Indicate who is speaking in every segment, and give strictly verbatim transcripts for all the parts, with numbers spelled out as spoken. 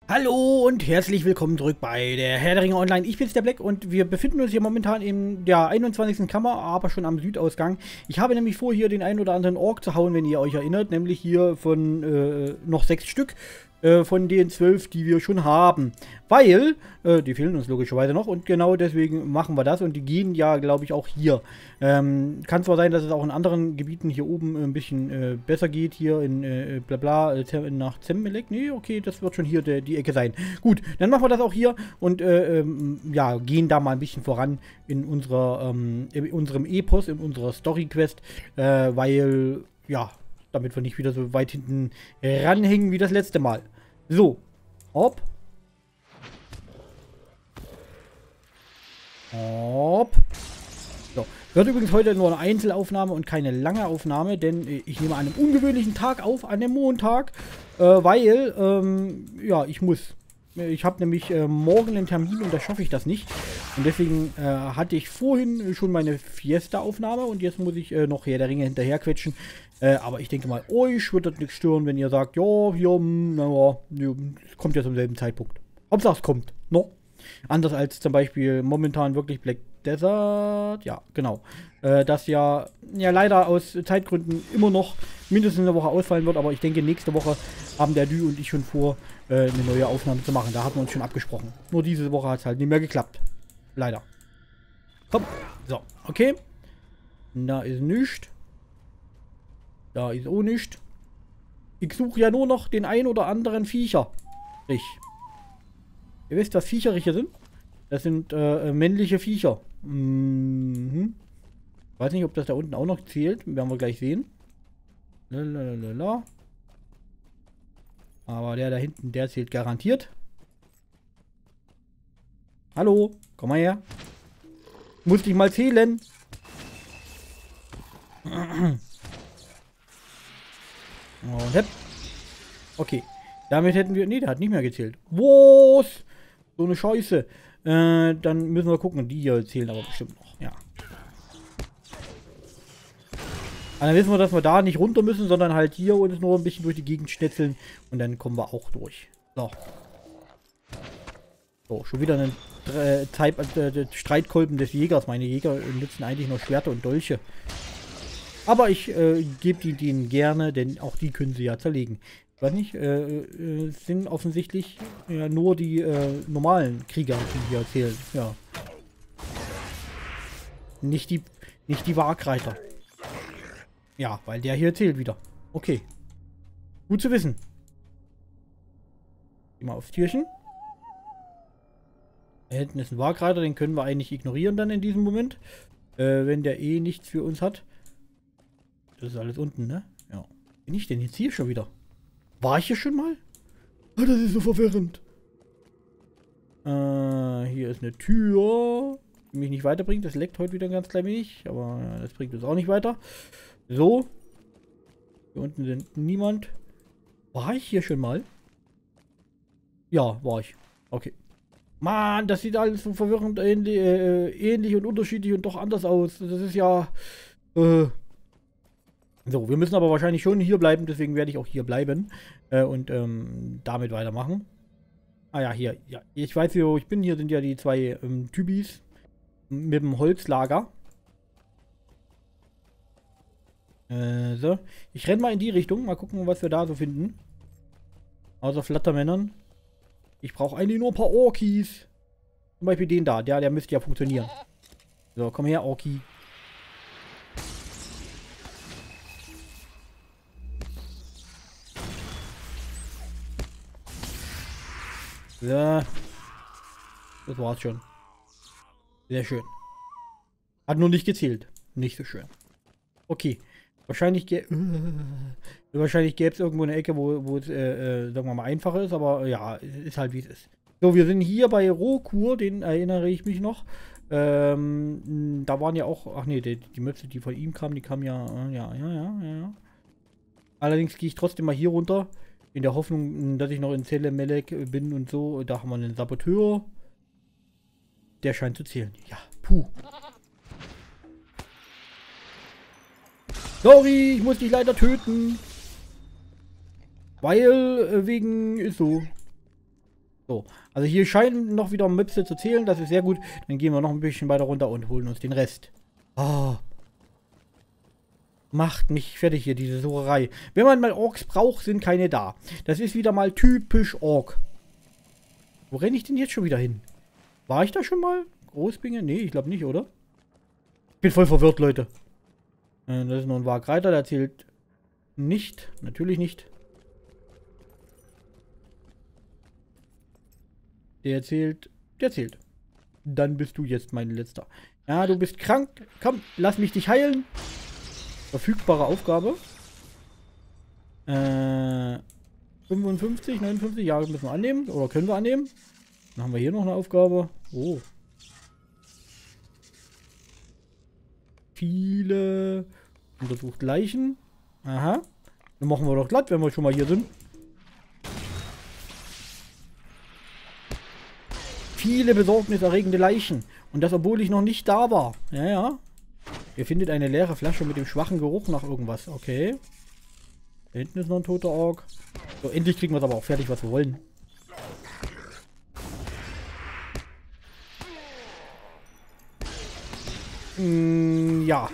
Speaker 1: Hallo und herzlich willkommen zurück bei der Herr der Ringe Online. Ich bin's, der Black, und wir befinden uns hier momentan in der einundzwanzigsten Kammer, aber schon am Südausgang. Ich habe nämlich vor, hier den einen oder anderen Ork zu hauen, wenn ihr euch erinnert, nämlich hier von äh, noch sechs Stück äh, von den zwölf, die wir schon haben. Weil, äh, die fehlen uns logischerweise noch, und genau deswegen machen wir das, und die gehen ja, glaube ich, auch hier. Ähm, kann zwar sein, dass es auch in anderen Gebieten hier oben ein bisschen äh, besser geht, hier in äh, blabla, äh, nach Zemmelek. Nee, okay, das wird schon hier der, die Ecke sein. Gut, dann machen wir das auch hier und äh, ähm, ja, gehen da mal ein bisschen voran in unserer, ähm, in unserem Epos, in unserer Story-Quest, äh, weil, ja, damit wir nicht wieder so weit hinten ranhängen wie das letzte Mal. So, hopp. Hopp. So. Wird übrigens heute nur eine Einzelaufnahme und keine lange Aufnahme, denn äh, ich nehme an einem ungewöhnlichen Tag auf, an dem Montag, äh, weil, ähm, ja, ich muss. Ich habe nämlich äh, morgen einen Termin und da schaffe ich das nicht. Und deswegen äh, hatte ich vorhin schon meine Fiesta-Aufnahme und jetzt muss ich äh, noch Herr der Ringe hinterher quetschen. Äh, aber ich denke mal, euch wird das nichts stören, wenn ihr sagt, ja, hier, naja, es kommt ja zum selben Zeitpunkt. Hauptsache es kommt, no? Anders als zum Beispiel momentan wirklich Black Desert, ja, genau. Äh, das ja, ja leider aus Zeitgründen immer noch mindestens eine Woche ausfallen wird, aber ich denke, nächste Woche haben der Dü und ich schon vor, äh, eine neue Aufnahme zu machen. Da hatten wir uns schon abgesprochen. Nur diese Woche hat es halt nicht mehr geklappt. Leider. Komm. So, okay. Da ist nichts. Da ist auch nichts. Ich suche ja nur noch den ein oder anderen Viecher. Ich. Ihr wisst, was Viecherriche sind? Das sind äh, männliche Viecher. Mhm. Weiß nicht, ob das da unten auch noch zählt. Werden wir gleich sehen. Lalalala. Aber der da hinten, der zählt garantiert. Hallo, komm mal her. Muss dich mal zählen. Und hepp. Okay. Damit hätten wir... Nee, der hat nicht mehr gezählt. Was? So eine Scheiße. Äh, dann müssen wir gucken. Die hier zählen aber bestimmt noch. Ja. Aber dann wissen wir, dass wir da nicht runter müssen, sondern halt hier uns nur ein bisschen durch die Gegend schnetzeln. Und dann kommen wir auch durch. So. So, schon wieder ein äh, Type, äh, Streitkolben des Jägers. Meine Jäger nutzen eigentlich nur Schwerter und Dolche. Aber ich äh, gebe denen gerne, denn auch die können sie ja zerlegen. Ich weiß nicht, äh, äh, sind offensichtlich ja nur die äh, normalen Krieger, die hier zählen. Ja. Nicht die, nicht die Wagreiter. Ja, weil der hier zählt wieder. Okay. Gut zu wissen. Geh mal aufs Türchen. Da hinten ist ein Wagreiter, den können wir eigentlich ignorieren dann in diesem Moment. Äh, wenn der eh nichts für uns hat. Das ist alles unten, ne? Ja. Bin ich denn jetzt hier schon wieder? War ich hier schon mal? Oh, das ist so verwirrend. Äh, hier ist eine Tür, die mich nicht weiterbringt. Das leckt heute wieder ein ganz klein wenig, aber ja, das bringt uns auch nicht weiter. So. Hier unten sind niemand. War ich hier schon mal? Ja, war ich. Okay. Mann, das sieht alles so verwirrend ähnlich, äh, ähnlich und unterschiedlich und doch anders aus. Das ist ja... Äh, So, wir müssen aber wahrscheinlich schon hier bleiben, deswegen werde ich auch hier bleiben äh, und ähm, damit weitermachen. Ah ja, hier, ja. Ich weiß, wo ich bin. Hier sind ja die zwei ähm, Tübis mit dem Holzlager. Äh, so. Ich renne mal in die Richtung, mal gucken, was wir da so finden. Außer Flattermännern. Ich brauche eigentlich nur ein paar Orkis. Zum Beispiel den da, der, der müsste ja funktionieren. So, komm her, Orki. Ja. Das war's schon. Sehr schön. Hat nur nicht gezählt. Nicht so schön. Okay. Wahrscheinlich gäbe äh, wahrscheinlich gäbe es irgendwo eine Ecke, wo, wo es, äh, äh, sagen wir mal, einfacher ist, aber ja, ist halt wie es ist. So, wir sind hier bei Rohkur, den erinnere ich mich noch. Ähm, da waren ja auch, ach nee, die, die Möpse, die von ihm kamen, die kamen ja, äh, ja, ja, ja, ja. Allerdings gehe ich trotzdem mal hier runter. In der Hoffnung, dass ich noch in Zelemelek bin und so. Da haben wir einen Saboteur. Der scheint zu zählen. Ja, puh. Sorry, ich muss dich leider töten. Weil, äh, wegen, ist so. So, also hier scheinen noch wieder Möpse zu zählen, das ist sehr gut. Dann gehen wir noch ein bisschen weiter runter und holen uns den Rest. Oh. Macht mich fertig hier, diese Sucherei. Wenn man mal Orks braucht, sind keine da. Das ist wieder mal typisch Ork. Wo renne ich denn jetzt schon wieder hin? War ich da schon mal? Großbinge? Nee, ich glaube nicht, oder? Ich bin voll verwirrt, Leute. Äh, das ist noch ein Wagreiter, der zählt nicht. Natürlich nicht. Der zählt. Der zählt. Dann bist du jetzt mein Letzter. Ja, du bist krank. Komm, lass mich dich heilen. Verfügbare Aufgabe. Äh, fünfundfünfzig, neunundfünfzig, ja, müssen wir annehmen. Oder können wir annehmen. Dann haben wir hier noch eine Aufgabe. Oh. Viele. Untersucht Leichen. Aha. Dann machen wir doch glatt, wenn wir schon mal hier sind. Viele besorgniserregende Leichen. Und das, obwohl ich noch nicht da war. Ja, ja. Ihr findet eine leere Flasche mit dem schwachen Geruch nach irgendwas. Okay. Da hinten ist noch ein toter Ork. So, endlich kriegen wir es aber auch fertig, was wir wollen. Mm, ja.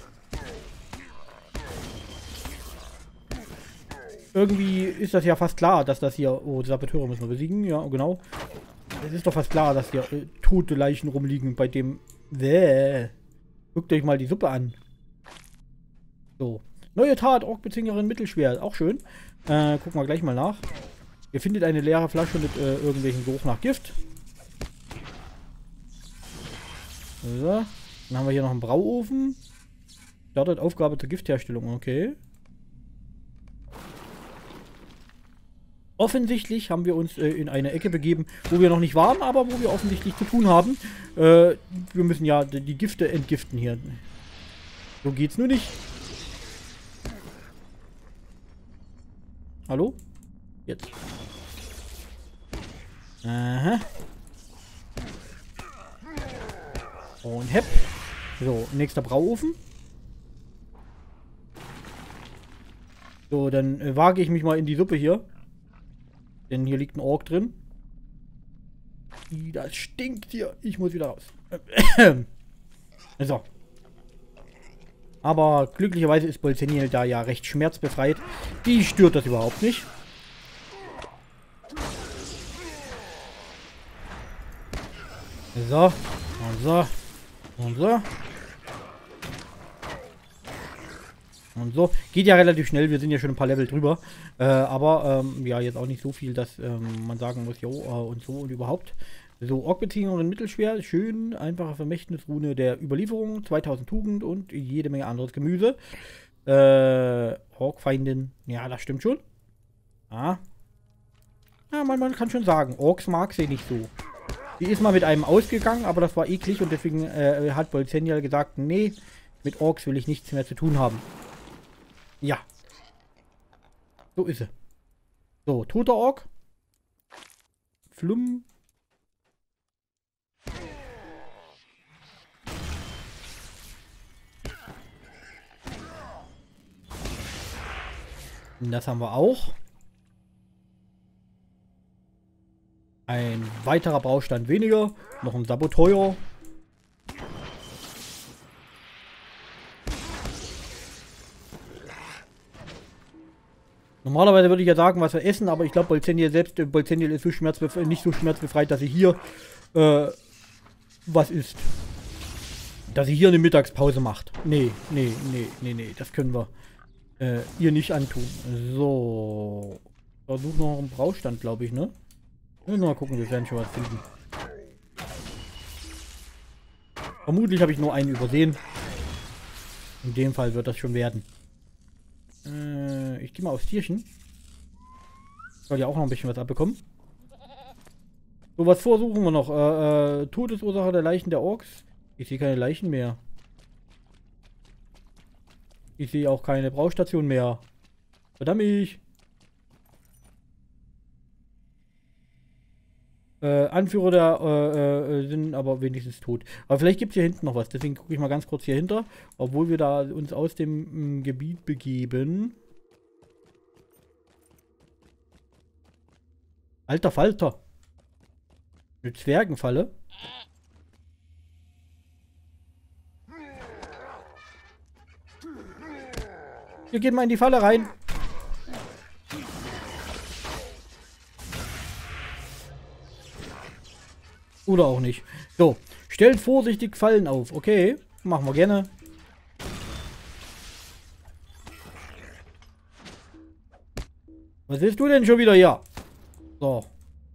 Speaker 1: Irgendwie ist das ja fast klar, dass das hier... Oh, die Saboteure müssen wir besiegen. Ja, genau. Es ist doch fast klar, dass hier äh, tote Leichen rumliegen bei dem... Bäh. Guckt euch mal die Suppe an. So. Neue Tat, Orkbezwingerin Mittelschwert. Auch schön. Äh, gucken wir gleich mal nach. Ihr findet eine leere Flasche mit äh, irgendwelchen Geruch nach Gift. So. Dann haben wir hier noch einen Brauofen. Startet Aufgabe zur Giftherstellung. Okay. Offensichtlich haben wir uns äh, in eine Ecke begeben, wo wir noch nicht waren, aber wo wir offensichtlich zu tun haben. Äh, wir müssen ja die, die Gifte entgiften hier. So geht's nur nicht. Hallo? Jetzt. Aha. Und hepp. So, nächster Brauofen. So, dann äh, wage ich mich mal in die Suppe hier. Denn hier liegt ein Ork drin. Das stinkt hier. Ich muss wieder raus. So. Aber glücklicherweise ist Bolzenil da ja recht schmerzbefreit. Die stört das überhaupt nicht. So. Und so. Und so. Und so. Geht ja relativ schnell. Wir sind ja schon ein paar Level drüber. Äh, aber, ähm, ja, jetzt auch nicht so viel, dass ähm, man sagen muss, jo, äh, und so und überhaupt. So, Orkbezwingerin Mittelschwer. Schön, einfache Vermächtnisrune der Überlieferung. zweitausend Tugend und jede Menge anderes Gemüse. Äh, Orkfeindin. Ja, das stimmt schon. Ah. Ja, man, man kann schon sagen, Orks mag sie nicht so. Die ist mal mit einem ausgegangen, aber das war eklig und deswegen äh, hat Bolzenil gesagt, nee, mit Orks will ich nichts mehr zu tun haben. Ja. So ist sie. So, toter Ork. Flum. Das haben wir auch. Ein weiterer Baustand weniger. Noch ein Saboteur. Normalerweise würde ich ja sagen, was wir essen, aber ich glaube, Bolzenil selbst, äh, Bolzenil ist so schmerzbefreit, nicht so schmerzbefreit, dass sie hier äh, was isst. Dass sie hier eine Mittagspause macht. Nee, nee, nee, nee, nee, das können wir äh, ihr nicht antun. So. Versuch noch einen Braustand, glaube ich, ne? Wir müssen mal gucken, wir werden schon was finden. Vermutlich habe ich nur einen übersehen. In dem Fall wird das schon werden. Äh, ich gehe mal aufs Tierchen. Soll ja auch noch ein bisschen was abbekommen. So, was versuchen wir noch? Äh, äh, Todesursache der Leichen der Orks. Ich sehe keine Leichen mehr. Ich sehe auch keine Braustation mehr. Verdammt mich. Äh, Anführer der äh, äh, sind aber wenigstens tot. Aber vielleicht gibt es hier hinten noch was. Deswegen gucke ich mal ganz kurz hier hinter. Obwohl wir da uns aus dem mh, Gebiet begeben. Alter Falter. Eine Zwergenfalle. Wir gehen mal in die Falle rein. Oder auch nicht. So, stellt vorsichtig Fallen auf. Okay, machen wir gerne. Was willst du denn schon wieder hier? So.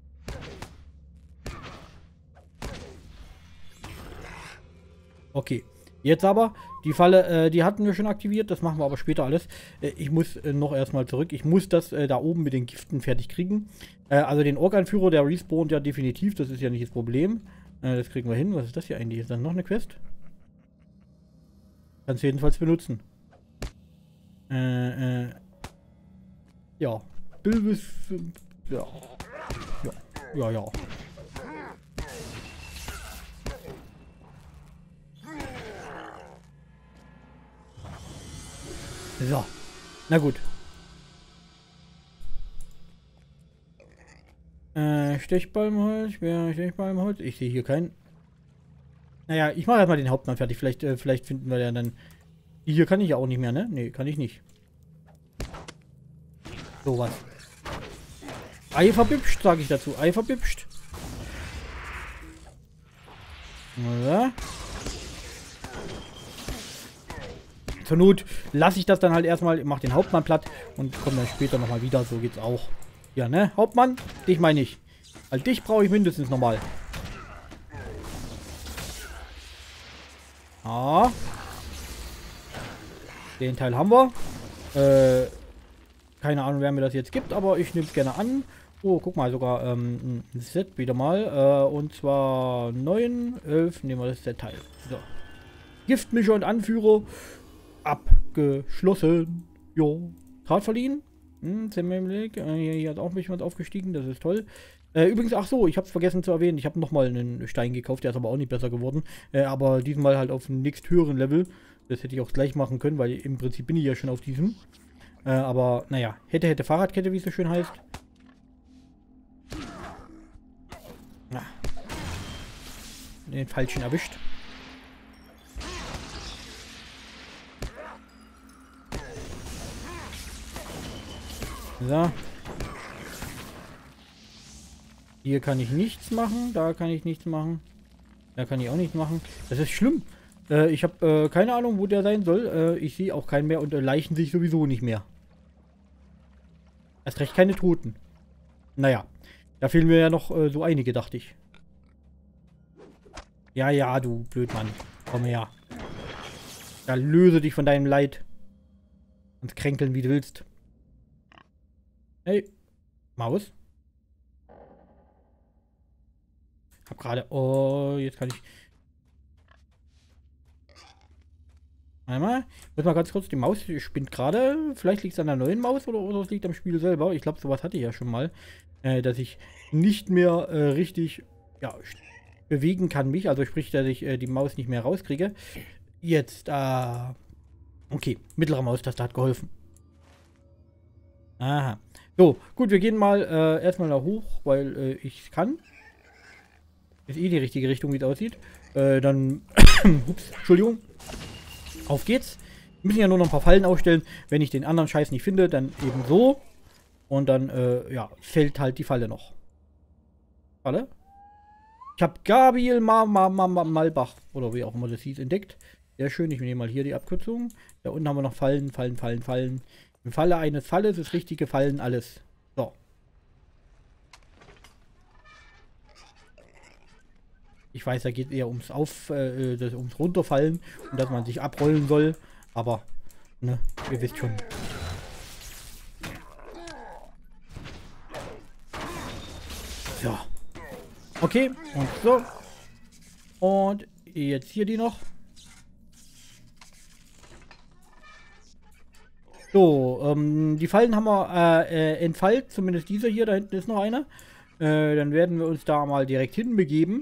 Speaker 1: Okay. Jetzt aber, die Falle, äh, die hatten wir schon aktiviert. Das machen wir aber später alles. Äh, ich muss äh, noch erstmal zurück. Ich muss das äh, da oben mit den Giften fertig kriegen. Äh, also den Ork-Anführer, der respawnt ja definitiv. Das ist ja nicht das Problem. Äh, das kriegen wir hin. Was ist das hier eigentlich? Ist dann noch eine Quest? Kannst du jedenfalls benutzen. Äh, äh. Ja. Bilbis. Ja. Ja. Ja, ja. So. Na gut. Äh, Stechbalmholz. Wer Stechbalmholz? Ich sehe hier keinen. Naja, ich mache erstmal den Hauptmann fertig. Vielleicht, äh, vielleicht finden wir ja dann. Hier kann ich ja auch nicht mehr, ne? Ne, kann ich nicht. So was. Ei verbübscht, sage ich dazu. Ei verbübscht. Ja. Zur Not lasse ich das dann halt erstmal, mache den Hauptmann platt und komme dann später nochmal wieder. So geht's auch. Ja, ne? Hauptmann, dich meine ich. Weil dich brauche ich mindestens nochmal. Ah. Den Teil haben wir. Äh, keine Ahnung, wer mir das jetzt gibt, aber ich nehme es gerne an. Oh, guck mal, sogar ähm, ein Set wieder mal. Äh, und zwar neun, elf, nehmen wir das Set-Teil. So. Giftmischer und Anführer. Abgeschlossen. Jo. Tat verliehen. Hm, äh, hier, hier hat auch ein bisschen was aufgestiegen, das ist toll. Äh, übrigens, ach so, ich habe es vergessen zu erwähnen, ich habe nochmal einen Stein gekauft, der ist aber auch nicht besser geworden. Äh, aber diesmal halt auf einem nächst höheren Level. Das hätte ich auch gleich machen können, weil im Prinzip bin ich ja schon auf diesem. Äh, aber, naja, hätte, hätte Fahrradkette, wie es so schön heißt. Na. Den falschen erwischt. So. Hier kann ich nichts machen. Da kann ich nichts machen. Da kann ich auch nichts machen. Das ist schlimm. Äh, ich habe äh, keine Ahnung, wo der sein soll. Äh, ich sehe auch keinen mehr und äh, Leichen sich sowieso nicht mehr. Erst recht keine Toten. Naja. Da fehlen mir ja noch äh, so einige, dachte ich. Ja, ja, du Blödmann. Komm her. Da löse dich von deinem Leid. Und kränkeln, wie du willst. Hey, Maus. Hab gerade. Oh, jetzt kann ich. Einmal. Ich muss mal ganz kurz. Die Maus spinnt gerade. Vielleicht liegt es an der neuen Maus oder, oder es liegt am Spiel selber. Ich glaube, sowas hatte ich ja schon mal. Äh, dass ich nicht mehr äh, richtig ja, bewegen kann mich. Also sprich, dass ich äh, die Maus nicht mehr rauskriege. Jetzt, äh. Okay, mittlere Maustaste hat geholfen. Aha. So, gut, wir gehen mal äh, erstmal da hoch, weil äh, ich kann. Ist eh die richtige Richtung, wie es aussieht. Äh, dann, ups, Entschuldigung. Auf geht's. Wir müssen ja nur noch ein paar Fallen aufstellen. Wenn ich den anderen Scheiß nicht finde, dann eben so. Und dann, äh, ja, fällt halt die Falle noch. Falle? Ich habe Gabriel Ma Ma Ma Ma Malbach, oder wie auch immer das hieß, entdeckt. Sehr schön, ich nehme mal hier die Abkürzung. Da unten haben wir noch Fallen, Fallen, Fallen, Fallen. Im Falle eines Falles ist richtige Fallen alles. So. Ich weiß, da geht eher ums Auf, äh, das, ums Runterfallen und dass man sich abrollen soll. Aber, ne, ihr wisst schon. So. Okay, und so. Und jetzt hier die noch. So, ähm, die Fallen haben wir äh, äh, entfaltet, zumindest dieser hier, da hinten ist noch einer. Äh, dann werden wir uns da mal direkt hinbegeben.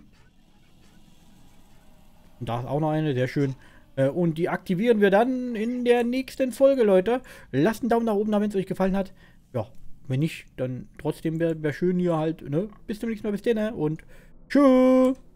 Speaker 1: Und da ist auch noch eine, sehr schön. Äh, und die aktivieren wir dann in der nächsten Folge, Leute. Lasst einen Daumen nach oben da, wenn es euch gefallen hat. Ja, wenn nicht, dann trotzdem wäre wär schön hier halt, ne? Bis zum nächsten Mal, bis dann, ne? Und Tschüss.